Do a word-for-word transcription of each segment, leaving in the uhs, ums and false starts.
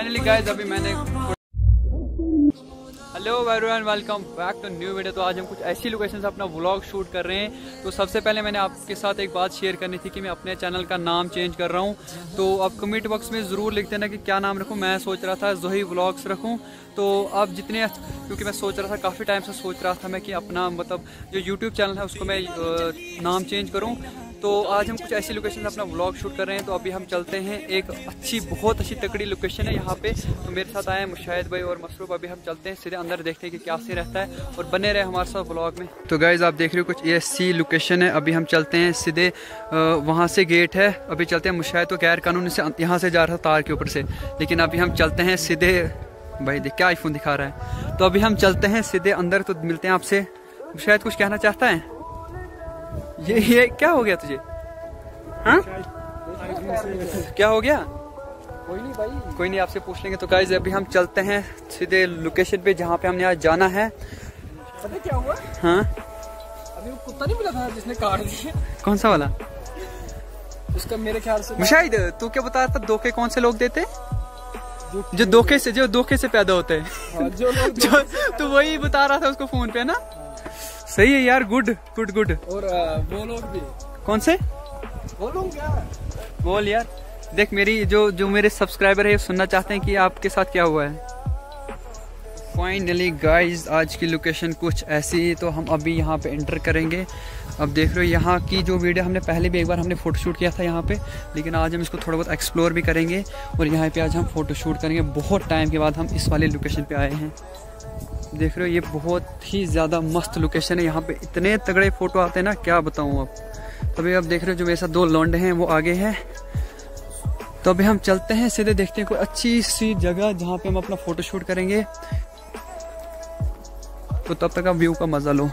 Finally guys अभी मैंने hello everyone, welcome back to new video. तो आज हम कुछ ऐसी लोकेशन से अपना व्लॉग शूट कर रहे हैं। तो सबसे पहले मैंने आपके साथ एक बात शेयर करनी थी कि मैं अपने चैनल का नाम चेंज कर रहा हूं। तो आप कमेंट बॉक्स में ज़रूर लिख देना कि क्या नाम रखूं। मैं सोच रहा था जोही व्लॉग्स रखूं। तो आप जितने, क्योंकि मैं सोच रहा था काफ़ी टाइम से सोच रहा था मैं कि अपना मतलब जो यूट्यूब चैनल है उसको मैं नाम चेंज करूँ। तो आज हम कुछ ऐसी लोकेशन से अपना व्लॉग शूट कर रहे हैं। तो अभी हम चलते हैं, एक अच्छी बहुत अच्छी तकड़ी लोकेशन है यहाँ पे। तो मेरे साथ आए हैं मुशाहिद भाई और मसरूफ। अभी हम चलते हैं सीधे अंदर, देखते हैं कि क्या से रहता है और बने रहे हमारे साथ व्लॉग में। तो गाइज आप देख रहे हो कुछ ऐसी लोकेशन है। अभी हम चलते हैं सीधे, वहाँ से गेट है। अभी चलते हैं, मुशाहिद तो गैर कानूनी से यहाँ से जा रहा था तार के ऊपर से, लेकिन अभी हम चलते हैं सीधे। भाई देख क्या आईफोन दिखा रहा है। तो अभी हम चलते हैं सीधे अंदर, तो मिलते हैं आपसे। मुशाहिद कुछ कहना चाहता है? ये ये क्या हो गया तुझे? हाँ क्या हो गया? कोई नहीं भाई, कोई नहीं, आपसे पूछ लेंगे। तो गाइस अभी हम चलते हैं सीधे लोकेशन पे जहाँ पे हमने आज जाना है। पता क्या हुआ? हाँ अभी वो कुत्ता नहीं मिला था जिसने काट दिया? कौन सा वाला? उसका मेरे ख्याल से मुशाहिद तू क्या बता रहा था, धोखे कौन से लोग देते? जो, जो धोखे से जो धोखे से पैदा होते हैं। हाँ, जो लोग जो तू वही बता रहा था उसको फोन पे ना। सही है यार, गुड गुड गुड। और वो लोग भी। कौन से? वो लोग क्या बोल यार। देख मेरी जो जो मेरे सब्सक्राइबर है सुनना चाहते हैं कि आपके साथ क्या हुआ है। फाइनली गाइस आज की लोकेशन कुछ ऐसी। तो हम अभी यहाँ पे एंटर करेंगे। अब देख रहे हो यहाँ की जो वीडियो हमने पहले भी एक बार हमने फ़ोटोशूट किया था यहाँ पे, लेकिन आज हम इसको थोड़ा बहुत एक्सप्लोर भी करेंगे और यहाँ पे आज हम फ़ोटोशूट करेंगे। बहुत टाइम के बाद हम इस वाली लोकेशन पे आए हैं। देख रहे हो ये बहुत ही ज़्यादा मस्त लोकेशन है। यहाँ पे इतने तगड़े फ़ोटो आते हैं ना, क्या बताऊँ अब। तो अभी आप देख रहे हो जो मेरे साथ दो लौंडे हैं वो आगे हैं। तो अभी हम चलते हैं सीधे, देखते हैं कोई अच्छी सी जगह जहाँ पे हम अपना फ़ोटोशूट करेंगे। तो तब तक आप व्यू का मज़ा लो।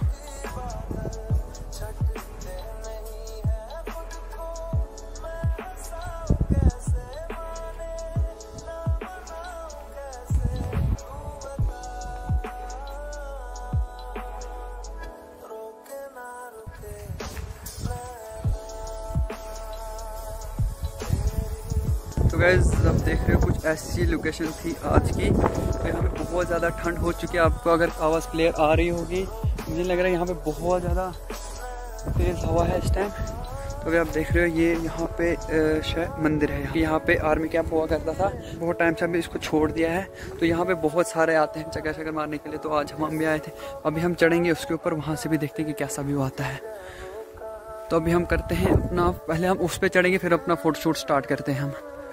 तो गाइस अब देख रहे हो कुछ ऐसी लोकेशन थी आज की। तो यहाँ पे बहुत ज़्यादा ठंड हो चुकी है। आपको अगर आवाज़ क्लियर आ रही होगी, मुझे लग रहा है यहाँ पे बहुत ज़्यादा तेज़ हवा है इस टाइम। तो अभी आप देख रहे हो ये यहाँ पे शायद मंदिर है। यहाँ पे आर्मी कैंप हुआ करता था, बहुत टाइम से अभी इसको छोड़ दिया है। तो यहाँ पे बहुत सारे आते हैं चक्कर चक्कर मारने के लिए। तो आज हम भी आए थे। अभी हम चढ़ेंगे उसके ऊपर, वहाँ से भी देखते हैं कि कैसा व्यू आता है। तो अभी हम करते हैं अपना, पहले हम उस पर चढ़ेंगे फिर अपना फोटोशूट स्टार्ट करते हैं हम।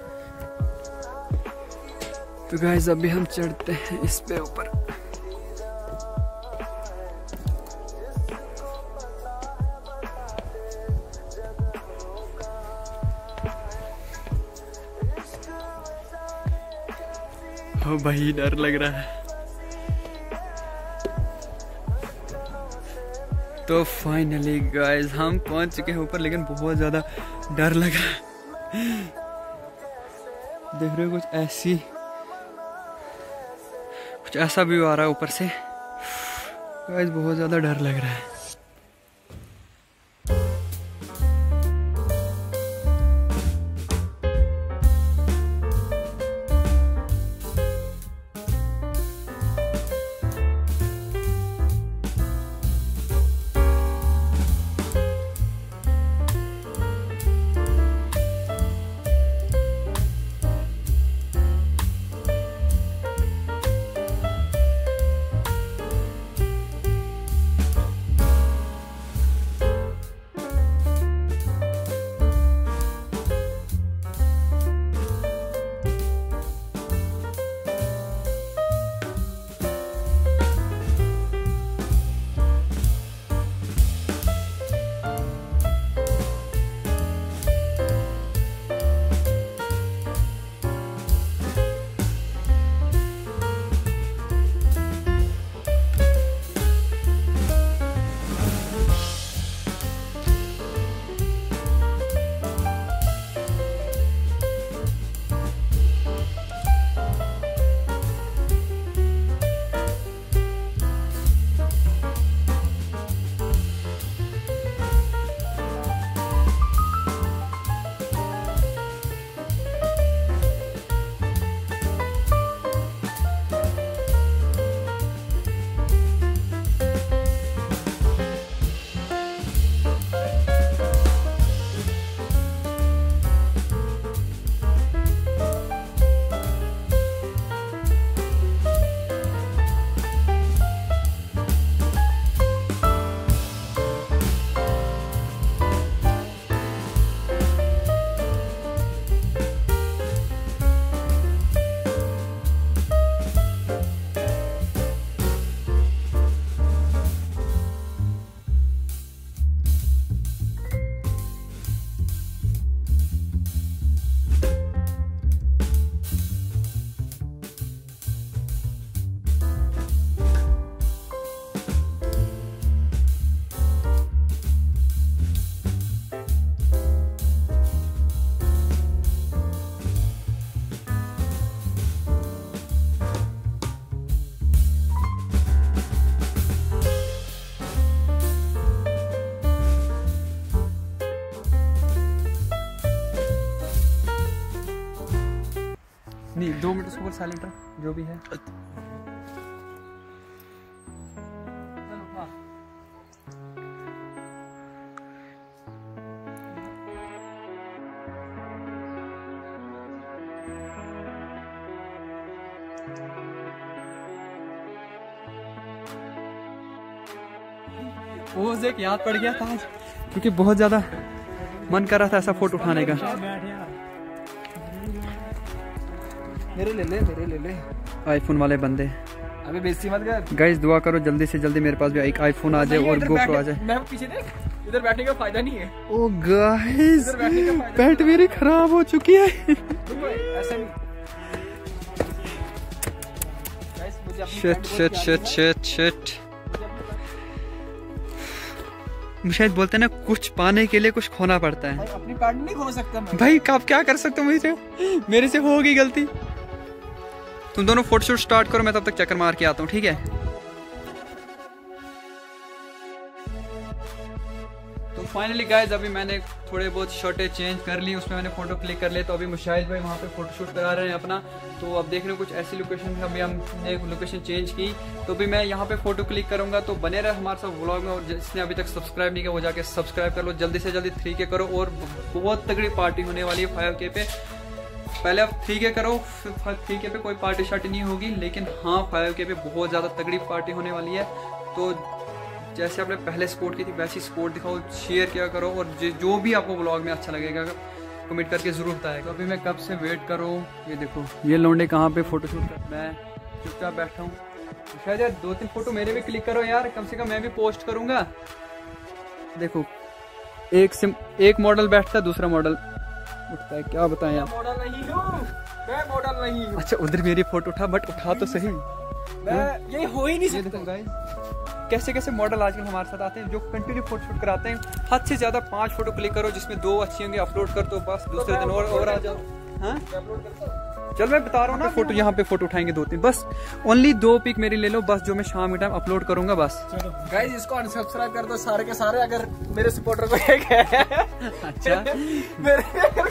तो गाइस अभी हम चढ़ते हैं इस पे ऊपर। ओ भाई डर लग रहा है। तो फाइनली गाइस हम पहुंच चुके हैं ऊपर, लेकिन बहुत ज्यादा डर लग रहा है। देख रहे हो कुछ ऐसी कुछ ऐसा व्यू आ रहा है ऊपर से। गाइस बहुत ज़्यादा डर लग रहा है। नहीं, दो मिनट उसको साइलेंट रख, जो भी है। वो एक याद पड़ गया था क्योंकि बहुत ज्यादा मन कर रहा था ऐसा फोटो उठाने का। मेरे ले ले मेरे ले ले आईफोन वाले बंदे अबे बेइज्जती मत कर। गाइस दुआ करो जल्दी से जल्दी मेरे पास भी एक आईफोन आ जाए और गोप्रो आ जाए। मैं पीछे देख, इधर बैठने का फायदा नहीं है। ओ गाइस पैंट मेरी खराब हो चुकी है। ऐसा नहीं गाइस, मुझे अपनी shit shit shit shit shit. Mushahid बोलते हैं ना, कुछ पाने के लिए कुछ खोना पड़ता है। अपनी पैंट नहीं खो सकता मैं। भाई आप क्या कर सकते हो, मुझे मेरे से होगी गलती। तुम दोनों फोटोशूट स्टार्ट करो, मैं तब तक चक्कर मार के आता हूँ, ठीक है? तो फाइनली गाइज अभी मैंने थोड़े बहुत शर्टें चेंज कर ली, उसमें मैंने फोटो क्लिक कर लिए। तो अभी मुशाहिद भाई वहाँ पे फोटोशूट करा रहे हैं अपना। तो अब देख रहे हो कुछ ऐसी लोकेशन, अभी हमने लोकेशन चेंज की। तो भी मैं यहाँ पे फोटो क्लिक करूंगा। तो बने रहे हमारे साथ व्लॉग में, और जिसने अभी तक सब्सक्राइब नहीं किया वो जाके सब्सक्राइब कर लो, जल्दी से जल्दी थ्री के करो। और बहुत तगड़ी पार्टी होने वाली है फाइव के पे। पहले आप थ्री के करो, थ्री के पे कोई पार्टी शार्टी नहीं होगी, लेकिन हाँ फाइव के पे बहुत ज़्यादा तगड़ी पार्टी होने वाली है। तो जैसे आपने पहले सपोर्ट की थी वैसी सपोर्ट दिखाओ, शेयर किया करो, और जो भी आपको व्लॉग में अच्छा लगेगा कमेंट करके ज़रूर बताएगा। अभी मैं कब से वेट करूँ, ये देखो ये लौंडे कहाँ पे फोटोशूट कर, मैं चुपचाप बैठा हूँ। शायद यार दो तीन फोटो मेरे भी क्लिक करो यार, कम से कम मैं भी पोस्ट करूँगा। देखो एक सिम एक मॉडल बैठता है, दूसरा मॉडल उठता है, क्या बताएं आप। मॉडल नहीं हूँ मैं, मॉडल नहीं हूँ। अच्छा उधर मेरी फोटो उठा, बट उठा तो सही। मैं ये हो ही नहीं सकता। कैसे कैसे मॉडल आजकल हमारे साथ आते हैं जो कंटिन्यू फोटो शूट कराते हैं। हद से ज्यादा पांच फोटो क्लिक करो, जिसमें दो अच्छी होंगी अपलोड कर दो, बस दूसरे दिन और और आ जाओ। हाँ चल मैं बता रहा हूँ ना, फोटो यहाँ पे फोटो उठाएंगे दो तीन, बस ओनली दो पिक मेरी ले लो बस, जो मैं शाम के टाइम अपलोड करूंगा बस। गाइस इसको अनसब्सक्राइब कर दो सारे के सारे, अगर मेरे सपोर्टर को एक है। अच्छा मेरे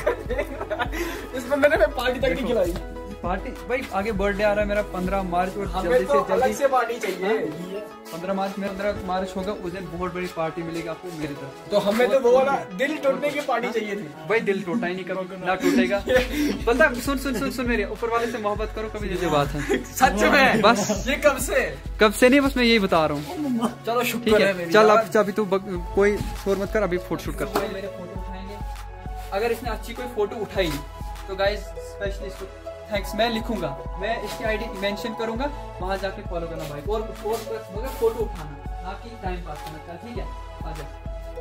इस बंदे ने पार्टी तक नहीं खिलाई। पार्टी भाई आगे बर्थडे आ रहा है मेरा पंद्रह मार्च, और जल्दी तो से जल्दी से पार्टी चाहिए। पंद्रह मार्च में पंद्रह मार्च होगा, उस दिन बहुत बड़ी पार्टी मिलेगी आपको मेरी तरफ। तो हमें तो वो वाला दिल टूटने की पार्टी चाहिए थी। भाई दिल टूटा ही नहीं, करो ना टूटेगा। बता सुन सुन सुन सुन मेरे ऊपर वाले से मोहब्बत करो, कभी जो बात है। सच में बस ये कब से कब से नहीं, बस मैं यही बता रहा हूँ। चलो ठीक शुक्र है, है। चल अब अभी तू कोई शोर मत कर, अभी फोटो शूट करते हैं। मेरे फोटो उठाएंगे, अगर इसने अच्छी कोई फोटो उठाई तो गाइस स्पेशली इसको थैंक्स मैं लिखूंगा, मैं इसकी आईडी मेंशन करूंगा, वहां जाके फॉलो करना भाई। और और मगर फोटो उठाना, ना कि टाइम पास करना, ठीक है? आ जा।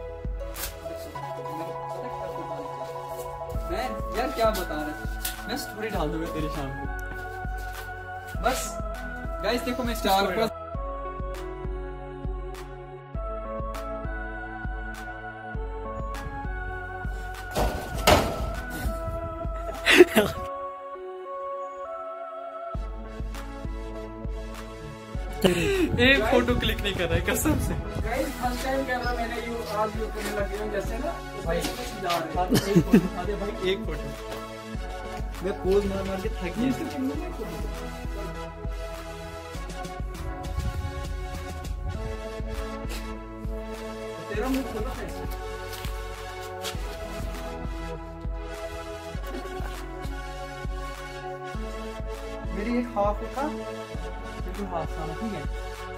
मैं यार क्या बता रहा, मैं स्टोरी डाल दूंगा तेरे शाम को। बस गाइस देखो मैं स्टार पर एक फोटो क्लिक नहीं कर रहा है कसम से। गाइस फर्स्ट टाइम कर रहा मैंने, यू आज यू करने लगे हूं जैसे ना भाई एक फोटो उठा दे भाई, एक फोटो। मैं पोज मार मार के थक गया। तेरा मुंह खोला है। मेरी एक हाफ उठा, बिल्कुल हाफ सारा, ठीक है?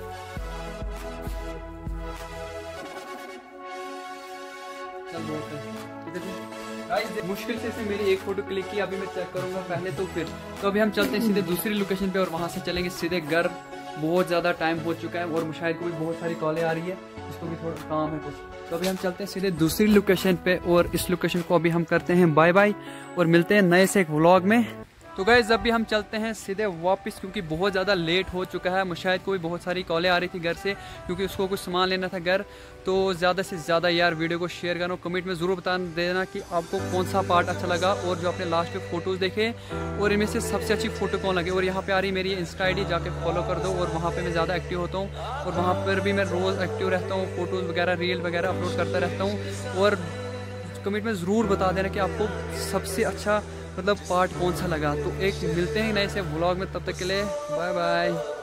चल मुश्किल से से मेरी एक फोटो क्लिक की, अभी मैं चेक करूंगा पहले तो फिर। तो अभी हम चलते हैं सीधे दूसरी लोकेशन पे, और वहां से चलेंगे सीधे घर। बहुत ज्यादा टाइम हो चुका है, और मुशाहिद को भी बहुत सारी कॉलें आ रही है, इसको भी थोड़ा काम है कुछ। तो अभी हम चलते हैं सीधे दूसरी लोकेशन पे, और इस लोकेशन को अभी हम करते हैं बाय बाय, और मिलते हैं नए से एक व्लॉग में। तो गाइस अभी हम चलते हैं सीधे वापस, क्योंकि बहुत ज़्यादा लेट हो चुका है। मुशाहिद को भी बहुत सारी कॉलें आ रही थी घर से, क्योंकि उसको कुछ सामान लेना था घर। तो ज़्यादा से ज़्यादा यार वीडियो को शेयर करना, कमेंट में ज़रूर बता देना कि आपको कौन सा पार्ट अच्छा लगा, और जो आपने लास्ट में फ़ोटोज़ देखे, और इनमें से सबसे अच्छी फ़ोटो कौन लगे। और यहाँ पे आ रही मेरी इंस्टा आई डी, जाके फॉलो कर दो, और वहाँ पर मैं ज़्यादा एक्टिव होता हूँ, और वहाँ पर भी मैं रोज़ एक्टिव रहता हूँ, फ़ोटोज़ वगैरह रील वगैरह अपलोड करता रहता हूँ। और कमेंट में ज़रूर बता देना कि आपको सबसे अच्छा मतलब पार्ट कौन सा लगा। तो एक मिलते हैं नए से व्लॉग में, तब तक के लिए बाय बाय।